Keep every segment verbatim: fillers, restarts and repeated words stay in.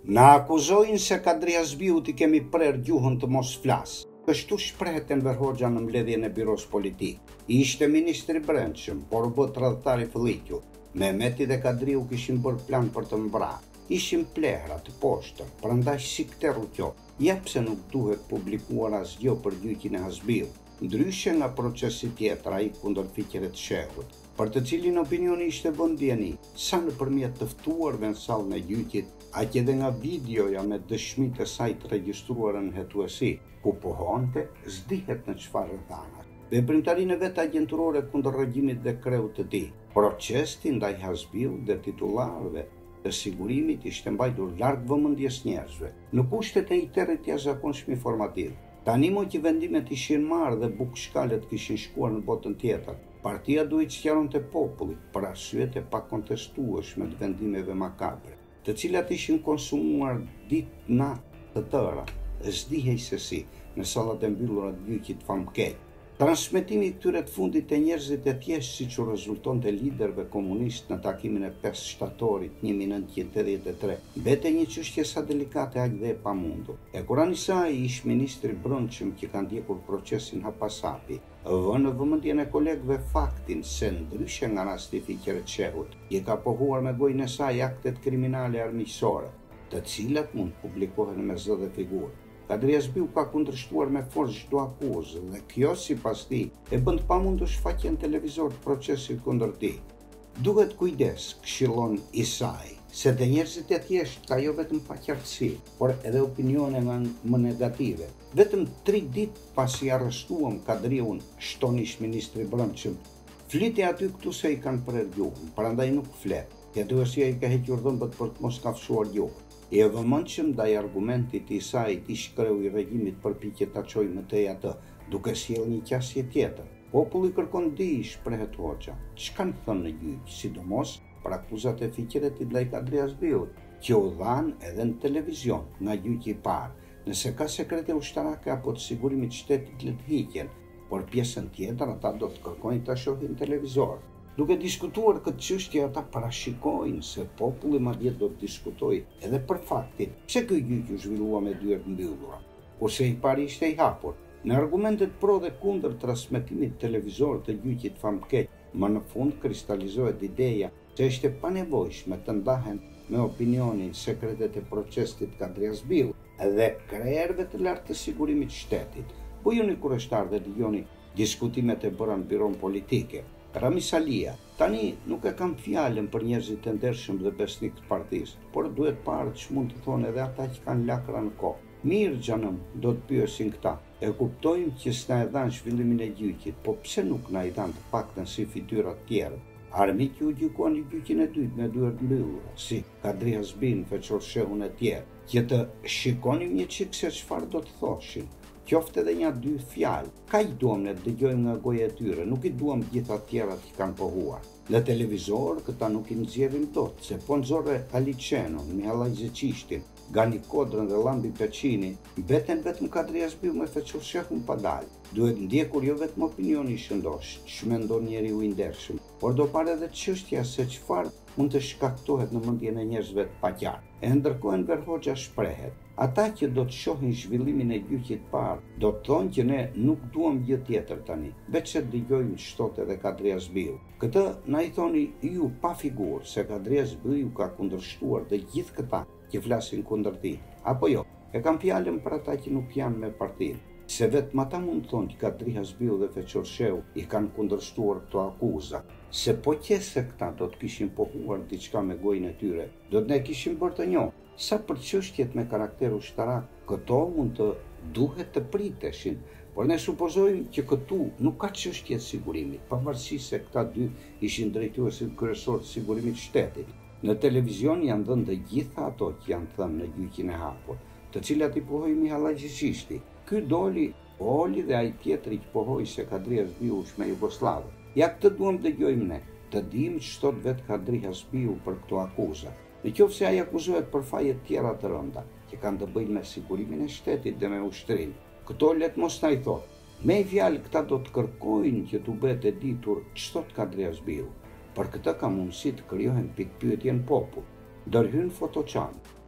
Na akuzojnë se Kadria Zbiu t'i kemi prerë gjuhën të mos flasë. Kështu shprehet Enver Hoxha në mbledhjen e biros politik. Ishte ministri i brendshëm, por u bë tradhtar i fëlliqur. Mehmeti dhe Kadriu kishin bërë plan për të mbrarë. Ishin plehra të poshtër, prandaj si këteru kjo. Jep se nuk duhet publikuar asgjë për gjyqin e Hasbiu, ndryshe nga procesi tjetër ai kundër fiqeve të shehut, për të cilin opinioni ishte vënë ndjeni, sa nëpërmjet të ftuarve në sallën e gjyqit, aq edhe nga videoja me dëshmitë e saj të regjistruara në hetuesi, ku pohonte s'dihet në çfarë rrethana. Veprimtarinë e vet agjenturore kundër regjimit dhe kreut të tij. Procesi ndaj Hasbiu dhe titullarëve të sigurimit ishte mbajtur larg vëmendjes njerëzve, në kushtet e një terri të jashtëzakonshëm informativ. Tani mo që vendimet ishin marrë dhe bukshkalet kishin shkuar në botën tjetër, partia duhet sqaronte popullit për arsyet e pakontestueshme të vendimeve makabre, të cilat ishin konsumuar ditë natë të tëra, s'dihej se si, në sallat e mbyllura të gjyqit famkeq. Transmetimi i këtyre të fundit e njerëzit e thjeshtë siç u rezultonte liderëve komunistë në takimin e pesë shtatorit një mijë nëntëqind e tetëdhjetë e tre, mbete një çështje sa delikate aq dhe e pamundur. E Kurani Isai, ish ministri i brendshëm që ka ndjekur procesin hapasapi, vë në vëmendjen e kolegëve faktin se ndryshe nga rasti i fiqeve të shehut, i ka pohuar me gojën e saj aktet kriminale armiqësore, të cilat mund publikohen me zë dhe figurë. Kadria Zbiu ka kundërshtuar me forcë çdo akuzë dhe kjo sipas tij e bën të pamundur shfaqjen televizor të procesit kundër tij. Duhet kujdes, këshillon Isai, se te njerëzit e thjeshtë ka jo vetëm paqartësi, por edhe opinione më negative. Vetëm tri ditë pasi arrestuam Kadriun, shton ish ministri i brendshëm, fliti aty këtu se i kanë prerë gjuhën, prandaj nuk flet. Hetuesia i ka hequr dhëmbët për të mos kafshuar gjuhën. I e vëmendshëm ndaj argumentit të Isait ish kreu i regjimit përpiqet ta çojë më tej atë, duke sjellë një qasje tjetër. Populli kërkon di, shprehet Hoxha. Ç'kan thënë në gjyq, sidomos për akuzat e fiqeve të ndaj Kadria Zbiut, që u dhanë edhe në televizion nga gjyqi i parë. Nëse ka sekrete ushtarake apo të sigurimit të shtetit le të hiqen, por pjesën tjetër ata do të kërkojnë ta shohin televizor. Duke diskutuar këtë çështje, ata parashikojnë se populli madje do të diskutojë edhe për faktin pse ky gjyq u zhvillua me dyert mbyllura, kurse i pari ishte i hapur. Në argumentet pro dhe kundër transmetimit televizor të gjyqit famkeq, më në fund kristalizohet ideja se ishte panevojshme të ndahen me opinionin sekretet e procesit Kadria Zbiu dhe krerëve të lartë të sigurimit të shtetit. Bujoni kurështar dhe dëgjoni diskutimet e bëra në biron politike. Rami Salia, tani nuk e kam fjalën për njerëzit e ndershëm dhe besnik të partisë, por duhet parë që mund të thonë edhe ata që kanë lakra në kohë. Mirë xhanëm, do të pyesin këta. E kuptojmë që s'na e dhanë zhvillimin e gjyqit, po pse nuk na i dhanë të paktën si fytyra të tjera? Armiqi u gjykon në gjyqin e dytë me dyert mbyllura, si Kadria Zbiu, Feçor Shehun e tjerë, që të shikonim një çik se çfarë do të thoshin. Qoftë edhe një dy fjalë, kaq duam ne të dëgjojmë nga goja e tyre, nuk i duam gjitha të tjerat që kanë pohuar. Në televizor këta nuk i nxjerrin dot, se po nxorre Ali Çenon, Mihallaj Zeqishtin, Gani Kodrën dhe Llambi Peçini, mbeten vetëm Kadria Zbiu me Feçor Shehun pa dalë. Duhet ndjekur jo vetëm opinioni i shëndosh, ç'mendon njeriu i ndershëm, por do parë edhe çështja se çfarë mund të shkaktohet në mendjen e njerëzve të paqartë. E ndërkohë Enver Hoxha shprehet, ata që do të shohin zhvillimin e gjyqit parë, do të thonë që ne nuk duam gjë tjetër tani, veç se dëgjojmë ç'thot edhe Kadria Zbiu. Këtë na i thoni ju pa figurë se Kadria Zbiu ka kundërshtuar të gjithë këta që flasin kundër tij, apo jo? E kam fjalën për ata që nuk janë me partinë, se vetëm ata mund të thonë që Kadria Zbiu dhe Feçor Shehu i kanë kundërshtuar këto akuza, se po qese këta do të kishin pohuar diçka me gojën e tyre, do të ne kishin bërë të njohur. Sa për çështjet me karakter ushtarak, këto mund të duhet të priteshin, por ne supozojmë që këtu nuk ka çështje të sigurimit, pavarësisht se këta dy ishin drejtuesit kryesor të sigurimit të shtetit. Në televizion janë dhënë të gjitha ato që janë thënë në gjyqin e hapur, të cilat i pohoi Mihallaj Zeqishti. Ky doli, oli dhe ai tjetri që pohoi se Kadria Zbiu është me Jugosllavë. Ja këtë duam të dëgjojmë ne, të dimë ç'thot vet Kadria Zbiu për këto akuza. Në qoftë se ai akuzohet për faje të tjera të rënda, që kanë të bëjnë me sigurimin e shtetit dhe me ushtrinë, këto let mos na i thotë. Me fjalë këta do të kërkojnë që t'u bëhet e ditur ç'thot Kadria Zbiu. Për këtë ka mundësi të krijohen pikpyetje në popull. Ndërhyn Fotoçan,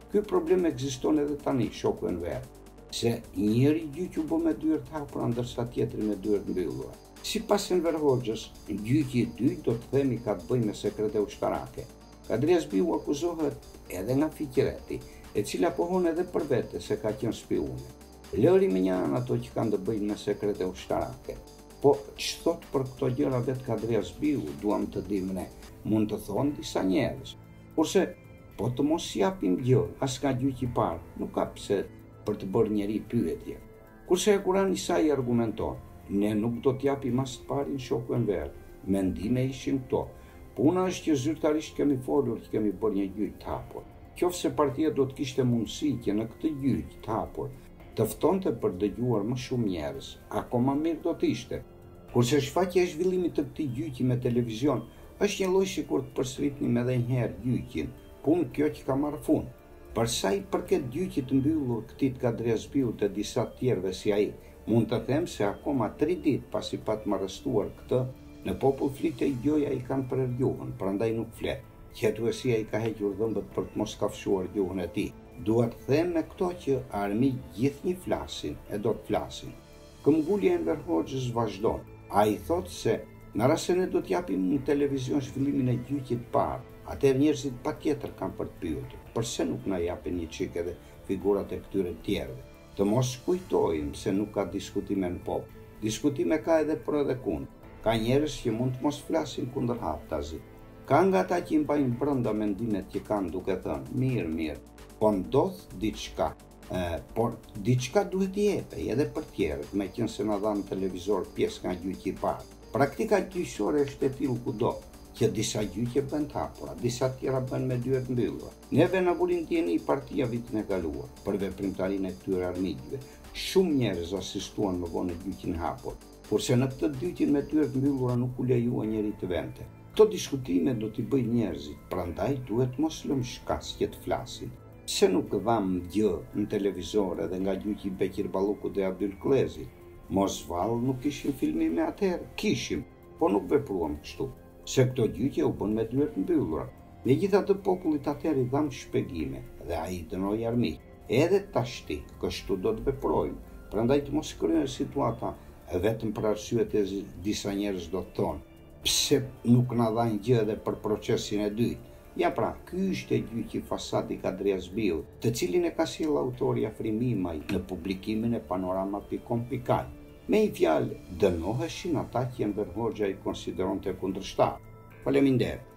Ky problem ekziston edhe tani, shoku në verë, se njëri gjyqi u bë me dyert hapura ndërsa tjetri me dyert mbyllura. Sipas Enver Hoxhës, gjyqi i dytë do të themi ka të bëjë me sekrete ushtarake. Kadria Zbiu akuzohet edhe nga Fiqireti, e cila pohon edhe për vete se ka qenë spiune. Lëri me një anë ato që kanë të bëjnë me sekrete ushtarake. Po që thot për këto gjëra vetë Kadria Zbiu, duam të dim ne, mund të thonë disa njerëz. Kurse, po të mos japim gjë, as ka gjyq i parë, nuk ka pse për të bërë njeri pyetje. Kurse e Kurani sa i argumenton, ne nuk do t'japim as të parin shoku Enver, mendime ishin këto. Puna është që zyrtarisht kemi folur që kemi bërë një gjyq të hapur. Qofse partia do të kishte mundësi që në këtë gjyq të hapur të ftonte për dëgjuar më shumë njerëz, akoma mirë do të ishte. Kurse shfaqja e zhvillimit të këtij gjyqi me televizion është një lloj sikur të përsëritnim edhe një herë gjyqin, punë kjo që ka marrë fund. Për sa i përket gjyqit të mbyllur këtij Kadria Zbiu të disa të tjerëve si ai, mund të them se akoma tri ditë pasi pat më arrestuar këtë, në popull flitej gjoja i kanë prerë gjuhën, prandaj nuk flet. Qetuesia i ka hequr dhëmbët për të mos kafshuar gjuhën e tij. Dua të them me këto që armi gjithnjë flasin e do të flasin. Këmbgulja e Enver Hoxhës vazhdon. Ai thotë se në rast se ne do t'japim në televizion zhvillimin e gjyqit të parë, atëherë njerëzit patjetër kanë për të pyetur. Përse nuk na japin një çik edhe figurat e këtyre të tjerëve? Të mos kujtojmë se nuk ka diskutime në popull. Diskutime ka edhe për edhe kundër. Ka njerëz që mund të mos flasin kundër haptazit. Ka nga ata që i mbajnë brenda mendimet që kanë duke thënë, mirë, mirë, po ndodh diçka, e, por diçka duhet të jepej edhe për tjerët, meqense na dhanë televizor pjesë nga gjyqi i parë. Praktika gjyqësore është e tillë kudo, që disa gjyqe bën të hapura, disa tjera bën me dyert mbyllura. Neve na vulin ndjeni i partia vitin e kaluar për veprimtarinë e këtyre armiqve. Shumë njerëz asistuan më vonë në gjyqin e hapur, kurse në këtë gjyqin me dyert mbyllura nuk u lejua njeri të vente. Këto diskutime do t'i bëjnë njerëzit, prandaj duhet mos lëmë shkas që të flasin. Se nuk dham gjë në televizor edhe nga gjyqi Bekir Ballukut dhe Abdyl Klezit. Mos vallë nuk kishim filmime atëherë, kishim, po nuk vepruam kështu, se këto gjyqe u bën me dyert mbyllura. Megjithatë popullit atëherë i dham shpjegime dhe ai dënoi armiq. Edhe tashti, kështu do të veprojmë. Prandaj të mos krijohet situata e vetëm për arsyet e disa njerëz do të thonë, pse nuk na dhanë gjë edhe për procesin e dytë. Ja pra, ky është gjyqi fasadi Kadria Zbiu, të cilin e ka sjellë autori Afrimi Imaj në publikimin e panorama pikë com pikë al. Me një fjalë, dënoheshin ata që Enver Hoxha i konsideronte kundërshtar. Faleminderit.